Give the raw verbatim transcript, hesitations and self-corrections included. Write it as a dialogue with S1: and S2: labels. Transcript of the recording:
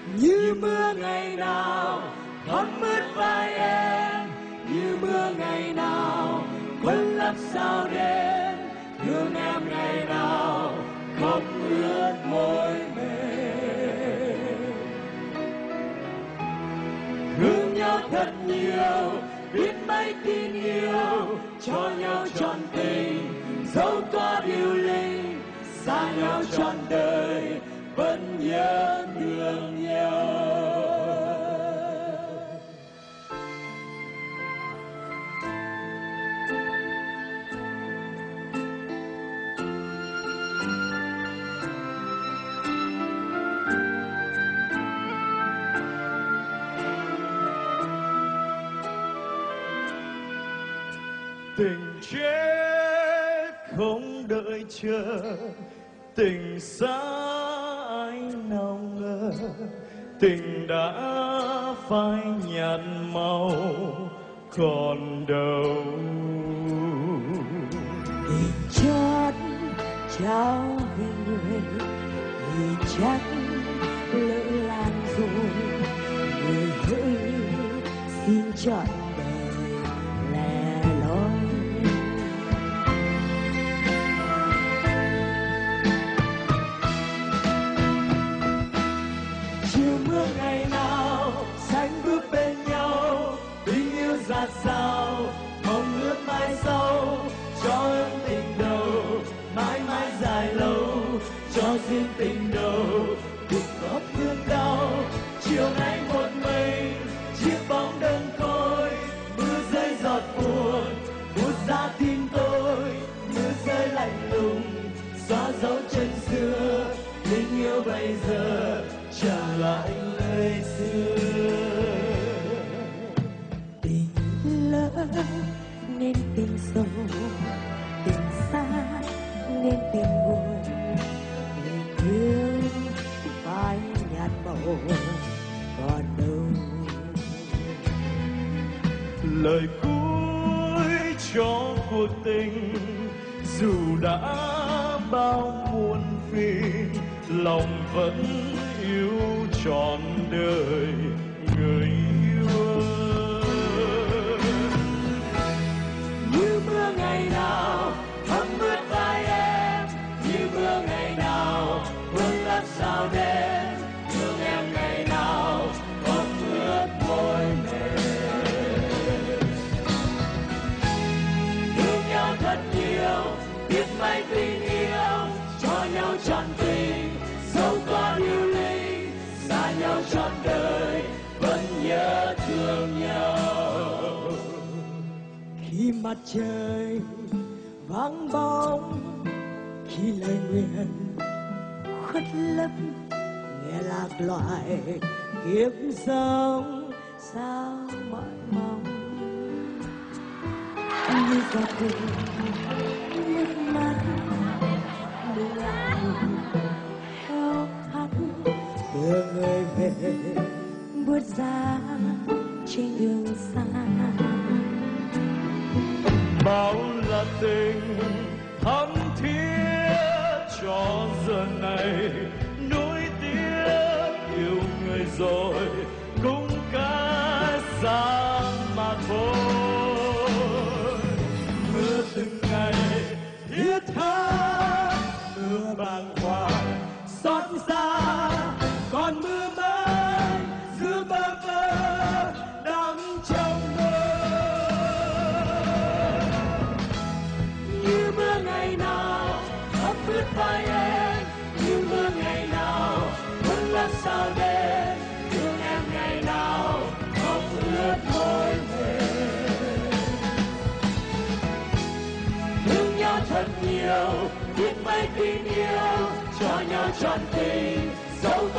S1: như mưa ngày nào thấm mướt vai em, như mưa ngày nào quên lấp sao đêm, thương em ngày nào khóc ướt môi mềm. Thương nhau thật nhiều, biết mấy tin yêu, cho nhau trọn tình, dẫu có điều linh, xa nhau trọn đời, vẫn nhớ thương nhau.
S2: Tình chết không đợi chờ, tình xa ai nào ngờ, tình đã phai nhạt màu còn đâu.
S1: Tình chót trao người thì chắc lỡ làng rồi, người hỡi xin chọn đời lẻ loi. Chiều mưa ngày nào xanh bước bên nhau, tình yêu ra sao mong ước mai sau, cho ơn tình đầu mãi mãi dài lâu, cho duyên tình đầu cùng góp thương đau. Chiều nay một mình chiếc bóng đơn côi, mưa rơi giọt buồn buốt ra tim tôi, mưa rơi lạnh lùng xóa dấu chân xưa, tình yêu bây giờ trả lại lời xưa. Tình lỡ nên tình sâu, tình xa nên tình buồn, tình thương phai nhạt màu còn đâu.
S2: Lời cuối cho cuộc tình dù đã bao muôn phiền, lòng vẫn yêu trọn đời người yêu.
S1: Như mưa ngày nào thấm mướt vai em, như mưa ngày nào vương lấp sao đêm, thương em ngày nào khóc ướt môi mềm. Thương nhau thật nhiều, biết mấy tình yêu, cho nhau trọn tình, dẫu có điều linh, xa nhau trọn đời, vẫn nhớ thương nhau. Khi mặt trời vắng bóng, khi lời nguyện khuất lấp, nghe lạc loài kiếp sống sao mỏi mong. Như giọt tình nước mắt đưa lòng khao khát, đưa người về bước ra trên đường xa.
S2: Bao là tình thắm thiết cho giờ này, nuối tiếc yêu người rồi cũng cả xa mà thôi. Mưa từng ngày thiết tha, mưa bàng hoàng xót xa, còn mưa mới giữa bơ vơ đắm trong mơ.
S1: Như mưa ngày nào ấm ướt vai em, như mưa ngày nào vẫn lấp sao đêm, thương em ngày nào khóc ướt môi mềm. Thương nhau thật nhiều, biết mấy tình yêu, cho nhau trọn tình, dẫu